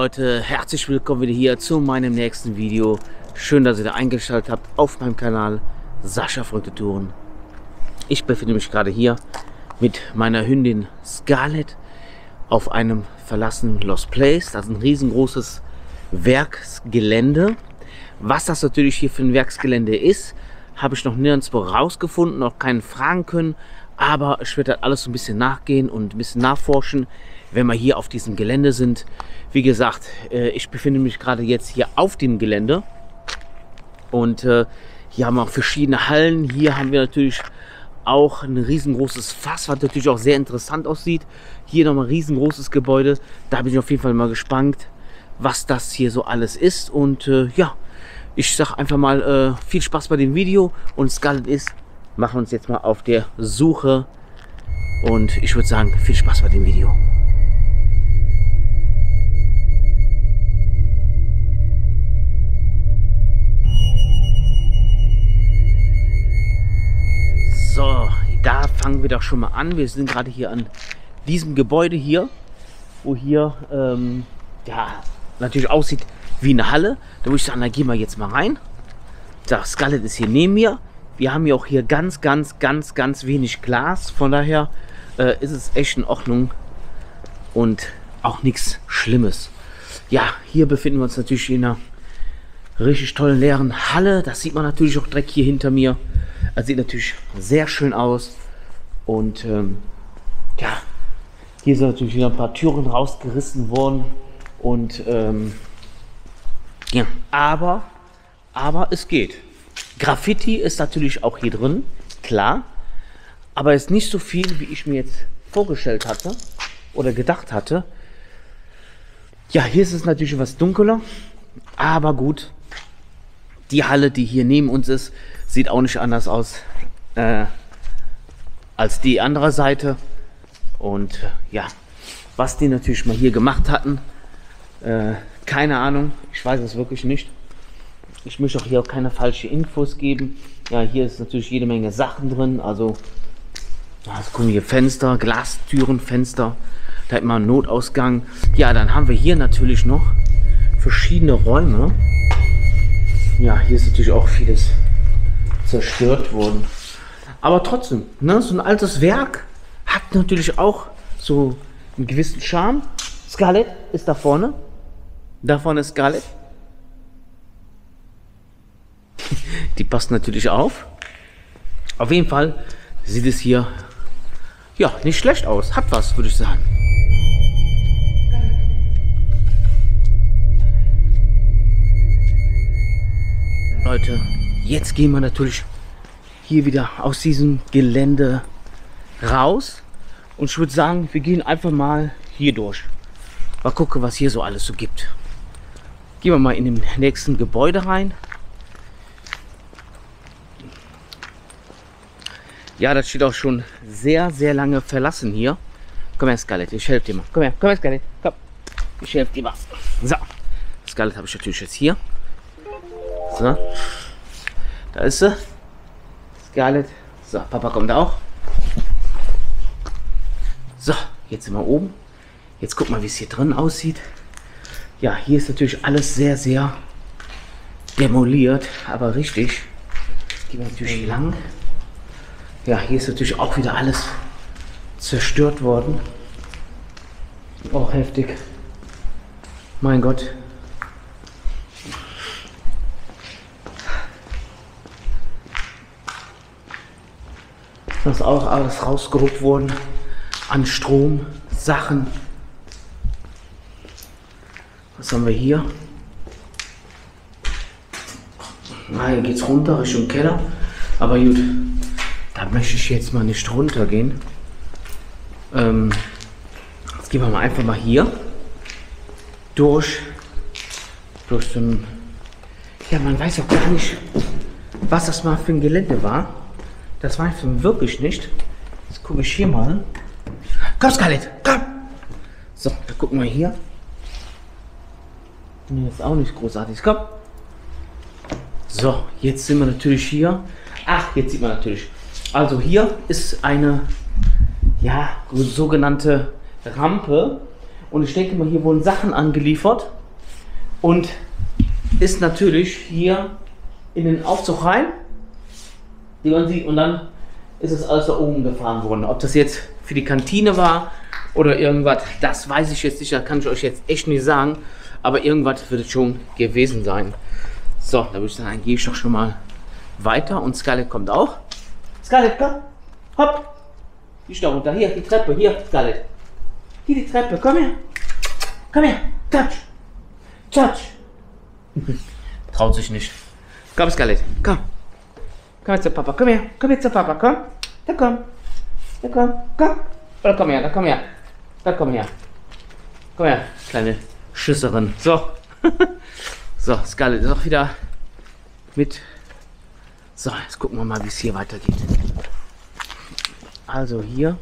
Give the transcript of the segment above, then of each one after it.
Leute, herzlich willkommen wieder hier zu meinem nächsten Video. Schön, dass ihr da eingeschaltet habt auf meinem Kanal Sascha Verrückte Touren. Ich befinde mich gerade hier mit meiner Hündin Scarlett auf einem verlassenen Lost Place. Das ist ein riesengroßes Werksgelände. Was das natürlich hier für ein Werksgelände ist, habe ich noch nirgendwo rausgefunden, noch keinen fragen können. Aber ich werde halt alles so ein bisschen nachgehen und ein bisschen nachforschen, wenn wir hier auf diesem Gelände sind. Wie gesagt, ich befinde mich gerade jetzt hier auf dem Gelände. Und hier haben wir auch verschiedene Hallen. Hier haben wir natürlich auch ein riesengroßes Fass, was natürlich auch sehr interessant aussieht. Hier nochmal ein riesengroßes Gebäude. Da bin ich auf jeden Fall mal gespannt, was das hier so alles ist. Und ja, ich sage einfach mal viel Spaß bei dem Video. Und Scarlett ist, machen wir uns jetzt mal auf der Suche. Und ich würde sagen, viel Spaß bei dem Video. So, da fangen wir doch schon mal an. Wir sind gerade hier an diesem Gebäude hier, wo hier ja natürlich aussieht wie eine Halle. Da würde ich sagen, da gehen wir jetzt mal rein. So, Scarlett ist hier neben mir. Wir haben ja auch hier ganz wenig Glas. Von daher ist es echt in Ordnung und auch nichts Schlimmes. Ja, hier befinden wir uns natürlich in einer richtig tollen leeren Halle. Das sieht man natürlich auch direkt hier hinter mir. Das sieht natürlich sehr schön aus. Und ja, hier sind natürlich wieder ein paar Türen rausgerissen worden. Und ja, aber es geht. Graffiti ist natürlich auch hier drin, klar. Aber ist nicht so viel, wie ich mir jetzt vorgestellt hatte oder gedacht hatte. Ja, hier ist es natürlich etwas dunkler. Aber gut, die Halle, die hier neben uns ist, sieht auch nicht anders aus als die andere Seite. Und ja, was die natürlich mal hier gemacht hatten, keine Ahnung, ich weiß es wirklich nicht. Ich möchte auch hier auch keine falschen Infos geben. Ja, hier ist natürlich jede Menge Sachen drin. Also, das gucken wir hier Fenster, Glastüren, Fenster. Da hat man einen Notausgang. Ja, dann haben wir hier natürlich noch verschiedene Räume. Ja, hier ist natürlich auch vieles zerstört worden. Aber trotzdem, ne, so ein altes Werk hat natürlich auch so einen gewissen Charme. Scarlett ist da vorne. Da vorne ist Scarlett. Die passt natürlich auf. Auf jeden Fall sieht es hier ja nicht schlecht aus. Hat was, würde ich sagen. Leute, jetzt gehen wir natürlich hier wieder aus diesem Gelände raus. Und ich würde sagen, wir gehen einfach mal hier durch. Mal gucken, was hier so alles so gibt. Gehen wir mal in dem nächsten Gebäude rein. Ja, das steht auch schon sehr lange verlassen hier. Komm her, Scarlett, ich helfe dir mal. Komm her, Scarlett, komm. Ich helfe dir mal. So, Scarlett habe ich natürlich jetzt hier. So, da ist sie. Scarlett. So, Papa kommt auch. So, jetzt sind wir oben. Jetzt guck mal, wie es hier drin aussieht. Ja, hier ist natürlich alles sehr demoliert, aber richtig. Gehen wir natürlich lang. Ja, hier ist natürlich auch wieder alles zerstört worden. Auch heftig. Mein Gott. Das ist auch alles rausgeholt worden an Strom, Sachen. Was haben wir hier? Na, hier geht's runter Richtung Keller. Aber gut. Da möchte ich jetzt mal nicht runtergehen. Jetzt gehen wir mal einfach mal hier durch so ein, ja, man weiß auch gar nicht, was das mal für ein Gelände war. Das weiß man wirklich nicht. Jetzt gucke ich hier mal. Komm, Scarlett, komm! So, da gucken wir hier. Nee, ist auch nicht großartig. Komm! So, jetzt sind wir natürlich hier. Ach, jetzt sieht man natürlich. Also hier ist eine, ja, sogenannte Rampe. Und ich denke mal, hier wurden Sachen angeliefert. und ist natürlich hier in den Aufzug rein, wie man sieht, und dann ist es alles da oben gefahren worden. Ob das jetzt für die Kantine war oder irgendwas, das weiß ich jetzt nicht, das kann ich euch jetzt echt nicht sagen, aber irgendwas wird es schon gewesen sein. So, da würde ich sagen, gehe ich doch schon mal weiter und Scarlett kommt auch. Scarlett, komm, hopp, die ist da runter, hier, die Treppe, hier, Scarlett. Hier die Treppe, komm her, touch, touch. Traut sich nicht. Komm, Scarlett, komm. Komm jetzt zu Papa, komm her, komm jetzt zu Papa, komm. Da komm. Komm. Oder komm her, komm her. Da komm her. Komm her, kleine Schisserin. So. So, Scarlett ist auch wieder mit. So, jetzt gucken wir mal, wie es hier weitergeht. Also hier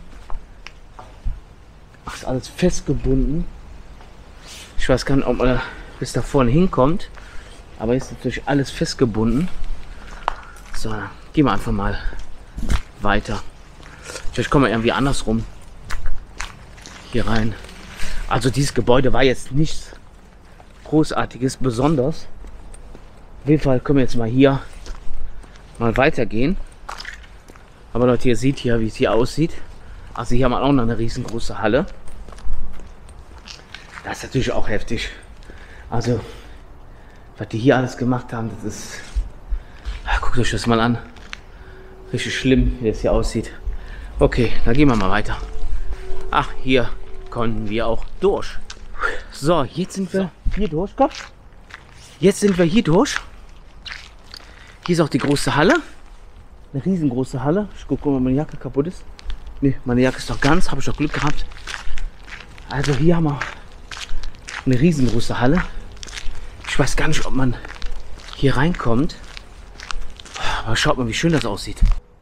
ist alles festgebunden. Ich weiß gar nicht, ob man bis da vorne hinkommt. Aber jetzt ist natürlich alles festgebunden. So, dann gehen wir einfach mal weiter. Vielleicht kommen wir irgendwie andersrum hier rein. Also dieses Gebäude war jetzt nichts Großartiges, besonders. Auf jeden Fall können wir jetzt mal hier mal weitergehen. Aber Leute, ihr seht hier, wie es hier aussieht. Also hier haben wir auch noch eine riesengroße Halle. Das ist natürlich auch heftig. Also, was die hier alles gemacht haben, das ist... Guckt euch das mal an. Richtig schlimm, wie das hier aussieht. Okay, dann gehen wir mal weiter. Ach, hier konnten wir auch durch. So, jetzt sind wir hier durch. Komm. Jetzt sind wir hier durch. Hier ist auch die große Halle. Eine riesengroße Halle. Ich gucke mal, ob meine Jacke kaputt ist. Ne, meine Jacke ist doch ganz. Habe ich doch Glück gehabt. Also hier haben wir eine riesengroße Halle. Ich weiß gar nicht, ob man hier reinkommt. Aber schaut mal, wie schön das aussieht.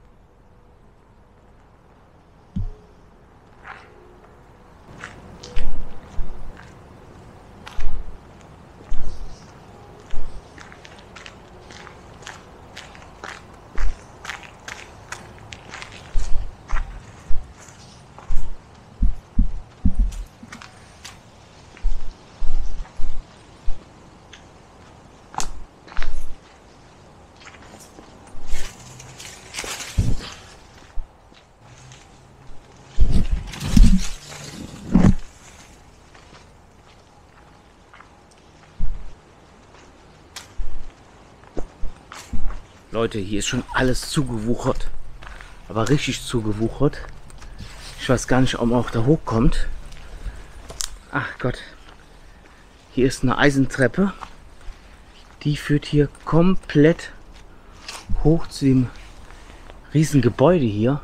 Leute, hier ist schon alles zugewuchert. Aber richtig zugewuchert. Ich weiß gar nicht, ob man auch da hochkommt. Ach Gott. Hier ist eine Eisentreppe. Die führt hier komplett hoch zu dem riesen Gebäude hier.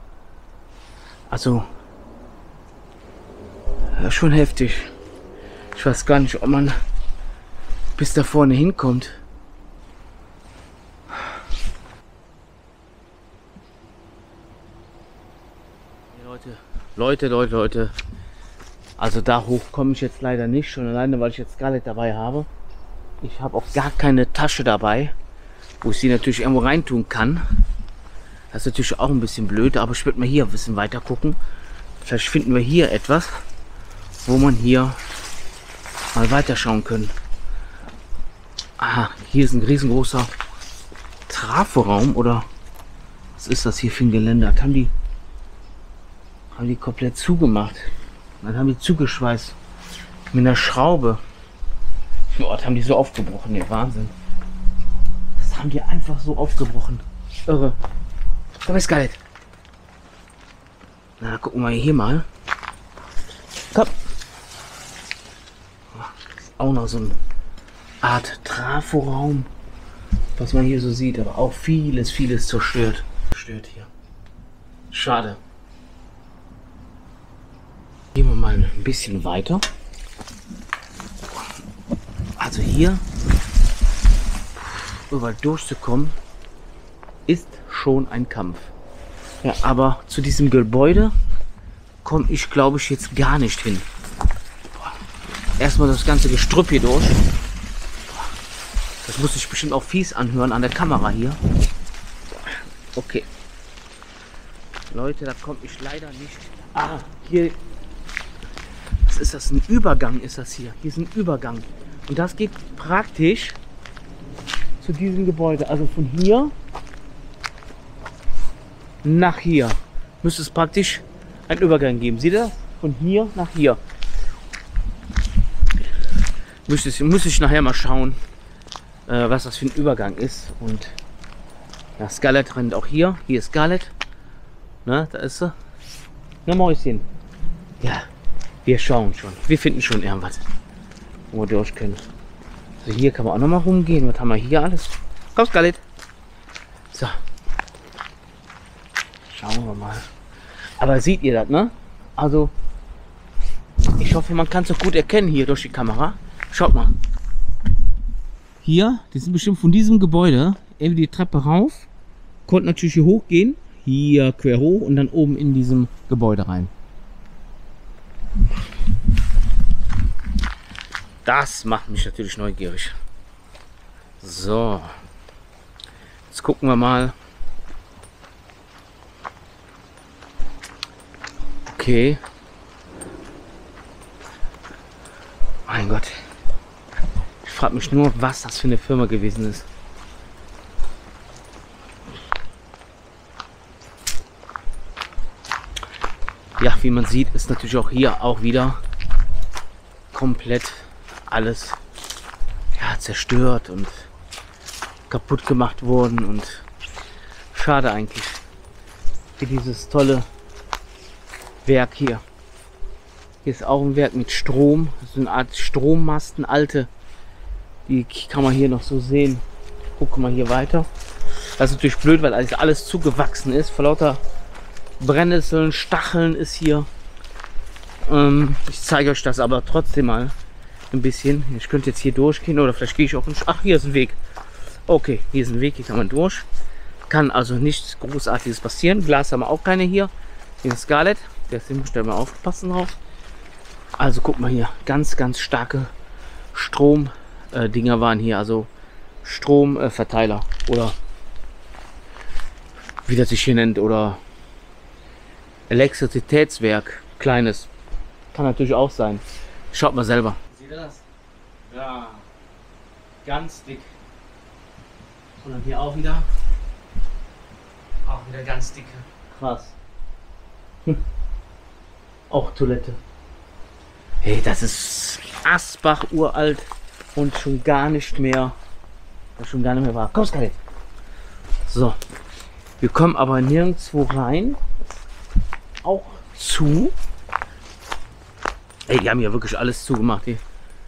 Also, ja, schon heftig. Ich weiß gar nicht, ob man bis da vorne hinkommt. Leute. Also da hoch komme ich jetzt leider nicht. Schon alleine, weil ich jetzt Scarlett dabei habe. Ich habe auch gar keine Tasche dabei, wo ich sie natürlich irgendwo reintun kann. Das ist natürlich auch ein bisschen blöd, aber ich würde mal hier ein bisschen weiter gucken. Vielleicht finden wir hier etwas, wo man hier mal weiterschauen können. Aha, hier ist ein riesengroßer Traforaum, oder was ist das hier für ein Geländer? Haben die komplett zugemacht. Dann haben die zugeschweißt mit einer Schraube. Dort haben die so aufgebrochen, der Wahnsinn. Das haben die einfach so aufgebrochen. Irre. Komm jetzt, Scarlett. Na, gucken wir hier mal. Komm. Das ist auch noch so eine Art Traforaum, was man hier so sieht, aber auch vieles zerstört. Hier. Schade. Gehen wir mal ein bisschen weiter. Also hier überall durchzukommen ist schon ein Kampf. Ja, aber zu diesem Gebäude komme ich, glaube ich, jetzt gar nicht hin. Erstmal das ganze Gestrüpp hier durch. Das muss sich bestimmt auch fies anhören an der Kamera hier. Okay. Leute, da komme ich leider nicht. Ah, hier. Was ist das? Ein Übergang ist das hier. Hier ist ein Übergang. Und das geht praktisch zu diesem Gebäude. Also von hier nach hier müsste es praktisch einen Übergang geben. Seht ihr das? Von hier nach hier. Muss ich nachher mal schauen, was das für ein Übergang ist. Und ja, Scarlett rennt auch hier. Hier ist Scarlett. Na, da ist sie. Na, Mäuschen. Ja, wir schauen schon. Wir finden schon irgendwas, wo wir durch können. So, hier kann man auch noch mal rumgehen. Was haben wir hier alles? Komm, Scarlett. So. Schauen wir mal. Aber seht ihr das, ne? Also, ich hoffe, man kann es doch gut erkennen hier durch die Kamera. Schaut mal. Hier, die sind bestimmt von diesem Gebäude, irgendwie die Treppe rauf. Konnten natürlich hier hochgehen. Hier quer hoch und dann oben in diesem Gebäude rein. Das macht mich natürlich neugierig. So. Jetzt gucken wir mal. Okay. Mein Gott. Ich frage mich nur, was das für eine Firma gewesen ist. Ja, wie man sieht, ist natürlich auch hier auch wieder komplett alles ja, zerstört und kaputt gemacht worden. Und schade eigentlich für dieses tolle Werk hier. Hier ist auch ein Werk mit Strom. So eine Art Strommasten, alte. Die kann man hier noch so sehen. Gucken wir hier weiter. Das ist natürlich blöd, weil alles zugewachsen ist. Vor lauter Brennnesseln, Stacheln ist hier. Ich zeige euch das aber trotzdem mal ein bisschen. Ich könnte jetzt hier durchgehen oder vielleicht gehe ich auch in... Ach, hier ist ein Weg. Okay, hier ist ein Weg, hier kann man durch. Kann also nichts Großartiges passieren. Glas haben wir auch keine hier. Hier ist Scarlett. Der ist im mal aufpassen drauf. Also guck mal hier, ganz starke Strom-Dinger waren hier, also Stromverteiler oder wie das sich hier nennt, oder Elektrizitätswerk, kleines. Kann natürlich auch sein. Schaut mal selber. Seht ihr das? Ja, ganz dick. Und dann hier auch wieder ganz dicke. Krass. Auch Toilette. Hey, das ist Asbach uralt und schon gar nicht mehr war. Komm, Scarlett. So, wir kommen aber nirgendwo rein. Auch zu. Ey, die haben ja wirklich alles zugemacht hier.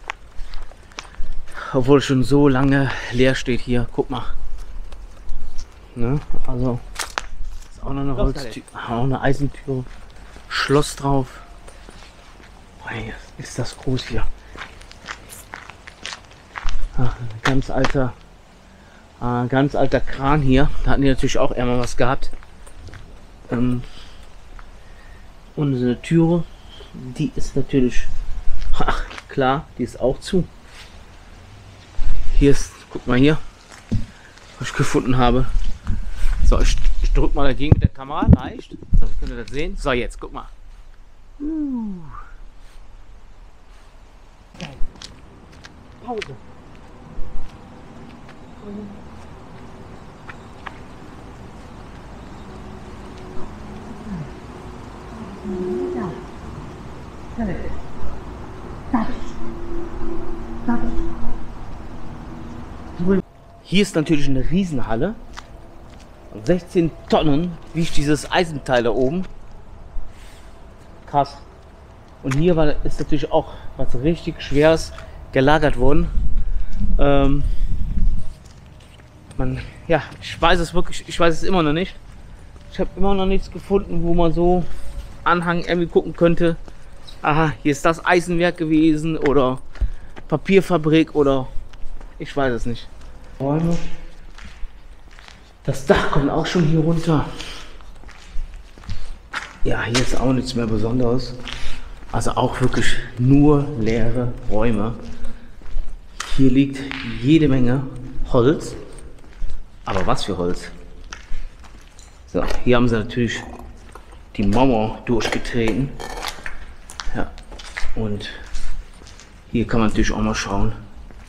Obwohl es schon so lange leer steht hier. Guck mal. Ne? Also ist auch noch eine Holztür, auch eine Eisentür. Schloss drauf. Hey, ist das groß hier. Ach, ganz alter Kran hier. Da hatten die natürlich auch einmal was gehabt. Und eine Türe, die ist natürlich, ach, klar, die ist auch zu. Hier ist, guck mal hier, was ich gefunden habe. So, ich drücke mal dagegen mit der Kamera, leicht. So, könnt ihr das sehen? So, jetzt, guck mal. Pause. Hier ist natürlich eine Riesenhalle. 16 Tonnen wiegt dieses Eisenteil da oben. Krass. Und hier ist natürlich auch was richtig Schweres gelagert worden. Ja, ich weiß es immer noch nicht. Ich habe immer noch nichts gefunden, wo man so Anhang irgendwie gucken könnte. Aha, hier ist das Eisenwerk gewesen oder Papierfabrik oder ich weiß es nicht. Das Dach kommt auch schon hier runter. Ja, hier ist auch nichts mehr Besonderes. Also auch wirklich nur leere Räume. Hier liegt jede Menge Holz. Aber was für Holz? So, hier haben sie natürlich die Mauer durchgetreten. Ja, und hier kann man natürlich auch mal schauen.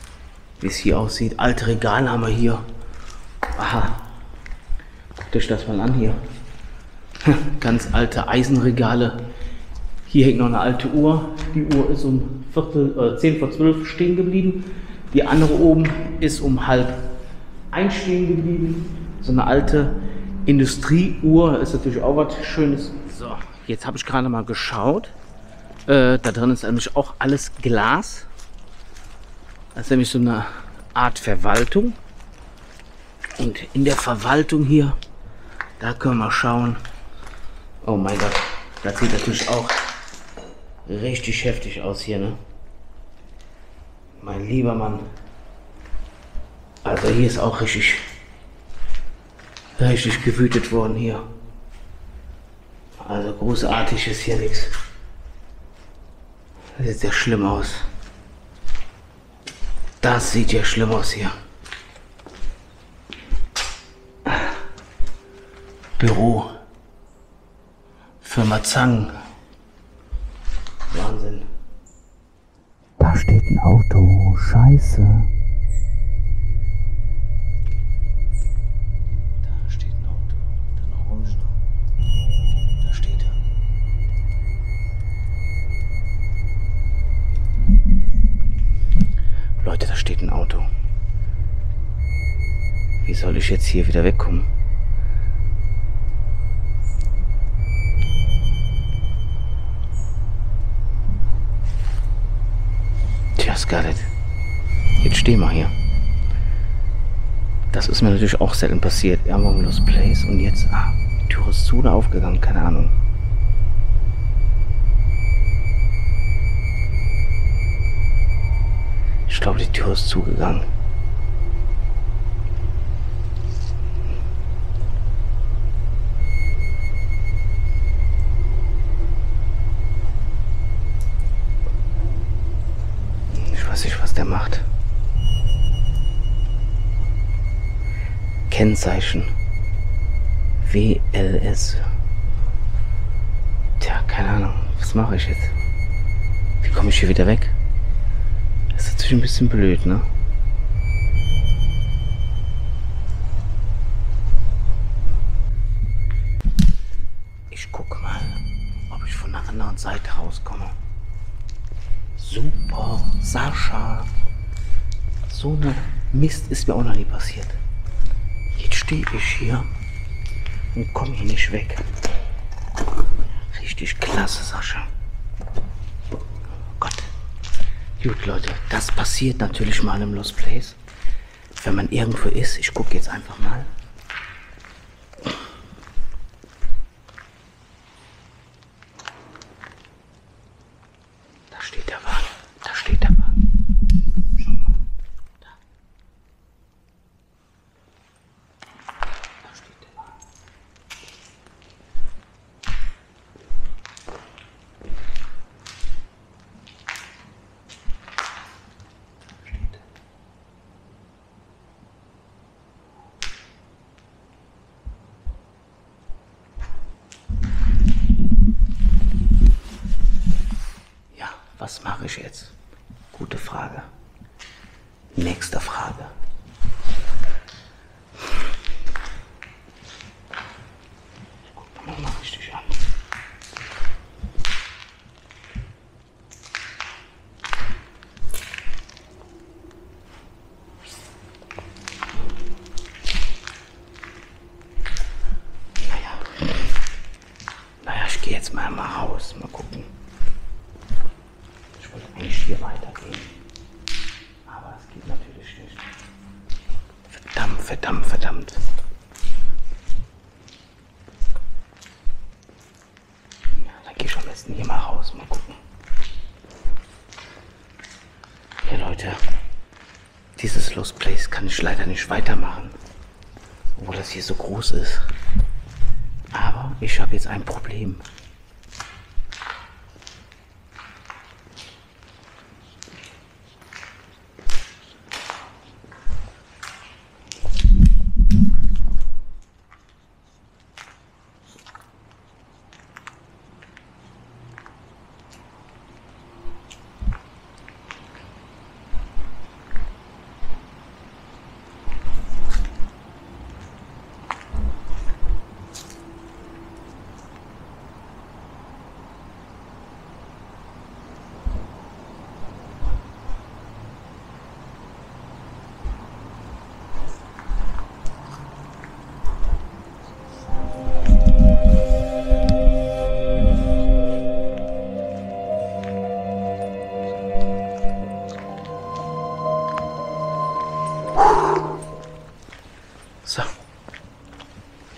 wie es hier aussieht. Alte Regale haben wir hier. Aha. Guckt euch das mal an hier. Ganz alte Eisenregale. Hier hängt noch eine alte Uhr. Die Uhr ist um 10 vor 12 stehen geblieben. Die andere oben ist um 12:30 stehen geblieben. So eine alte Industrieuhr. Ist natürlich auch was Schönes. So, jetzt habe ich gerade mal geschaut. Da drin ist nämlich auch alles Glas. Das ist nämlich so eine Art Verwaltung. Und in der Verwaltung hier, da können wir schauen. Oh mein Gott, das sieht natürlich auch richtig heftig aus hier, ne? Mein lieber Mann. Also hier ist auch richtig gewütet worden hier. Also großartig ist hier nichts. Das sieht sehr schlimm aus. Das sieht ja schlimm aus hier. Büro. Firma Zang. Wahnsinn. Da steht ein Auto. Scheiße. Da steht ein Auto. Ein Orangener. Da steht er. Leute, da steht ein Auto. Wie soll ich jetzt hier wieder wegkommen? Just got it. Jetzt stehen wir hier. Das ist mir natürlich auch selten passiert. Ja, Lost Place und jetzt, die Tür ist zu oder aufgegangen, keine Ahnung. Ich glaube, die Tür ist zugegangen. Ich weiß nicht, was der macht. Kennzeichen. WLS. Tja, keine Ahnung. Was mache ich jetzt? Wie komme ich hier wieder weg? Das ist natürlich ein bisschen blöd, ne? Ich gucke mal, ob ich von der anderen Seite rauskomme. Super, Sascha. So eine Mist ist mir auch noch nie passiert. Jetzt stehe ich hier und komme hier nicht weg. Richtig klasse, Sascha. Oh Gott. Gut, Leute, das passiert natürlich mal im Lost Place. Wenn man irgendwo ist, ich gucke jetzt einfach mal. Da steht der Wagen. Da steht der Wagen. Schau mal. Da. Da steht der Wagen. Was mache ich jetzt? Gute Frage. Nächste Frage. Guck mal richtig an. Naja, ich gehe jetzt mal raus. Mal gucken. Ich wollte eigentlich hier weitergehen. Aber es geht natürlich nicht. Verdammt, verdammt, verdammt. Ja, dann gehe ich am besten hier mal raus. Mal gucken. Ja, Leute. Dieses Lost Place kann ich leider nicht weitermachen. Obwohl das hier so groß ist. Aber ich habe jetzt ein Problem.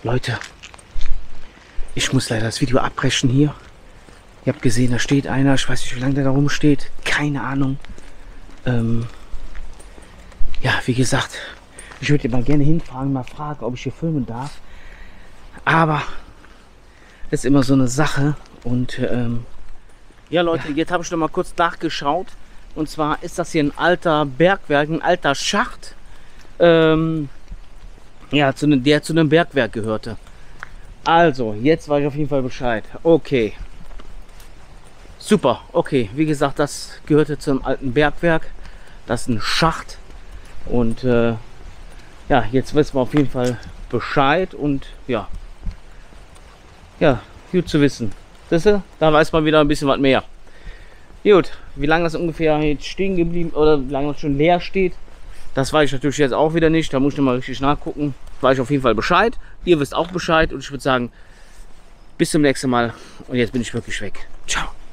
Leute, ich muss leider das Video abbrechen hier. Ihr habt gesehen, da steht einer. Ich weiß nicht, wie lange der da rumsteht. Keine Ahnung. Ja, wie gesagt, ich würde mal gerne hinfahren, mal fragen, ob ich hier filmen darf. Aber das ist immer so eine Sache. Und ja, Leute, jetzt habe ich noch mal kurz nachgeschaut. Und zwar ist das hier ein alter Bergwerk, ein alter Schacht. Ja, der zu einem Bergwerk gehörte. Also, jetzt weiß ich auf jeden Fall Bescheid. Okay. Super, okay. Wie gesagt, das gehörte zu einem alten Bergwerk. Das ist ein Schacht. Und ja, jetzt wissen wir auf jeden Fall Bescheid. Und ja. Ja, gut zu wissen. Siehst du? Da weiß man wieder ein bisschen was mehr. Gut, wie lange das ungefähr jetzt stehen geblieben oder wie lange das schon leer steht, das weiß ich natürlich jetzt auch wieder nicht. Da muss ich noch mal richtig nachgucken. Weiß ich auf jeden Fall Bescheid. Ihr wisst auch Bescheid und ich würde sagen, bis zum nächsten Mal. Und jetzt bin ich wirklich weg. Ciao.